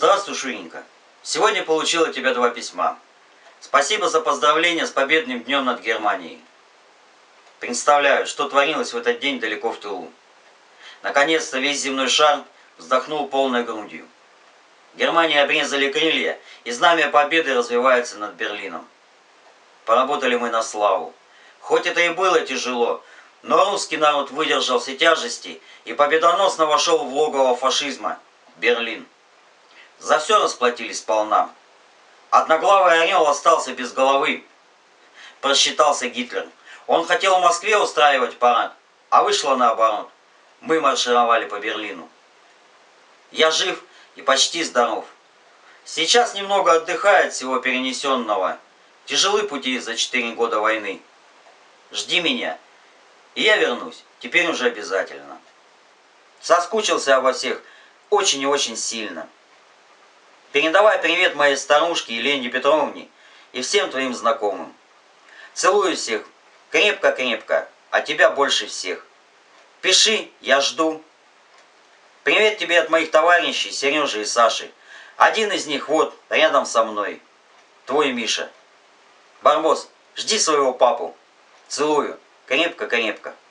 Здравствуй, Шуренька. Сегодня получил от тебя 2 письма. Спасибо за поздравления с победным днем над Германией. Представляю, что творилось в этот день далеко в тылу. Наконец-то весь земной шар вздохнул полной грудью. Германии обрезали крылья, и знамя победы развивается над Берлином. Поработали мы на славу. Хоть это и было тяжело, но русский народ выдержал все тяжести и победоносно вошел в логово фашизма – Берлин. За все расплатились сполна. Одноглавый орел остался без головы. Просчитался Гитлер. Он хотел в Москве устраивать парад, а вышло наоборот. Мы маршировали по Берлину. Я жив и почти здоров. Сейчас немного отдыхаю от всего перенесенного. Тяжелы пути за 4 года войны. Жди меня, и я вернусь, теперь уже обязательно. Соскучился обо всех очень и очень сильно. Передавай привет моей старушке Елене Петровне и всем твоим знакомым. Целую всех крепко-крепко, а тебя больше всех. Пиши, я жду. Привет тебе от моих товарищей Сережи и Саши. Один из них вот, рядом со мной. Твой Миша. Барбос, жди своего папу. Целую. Крепко-крепко.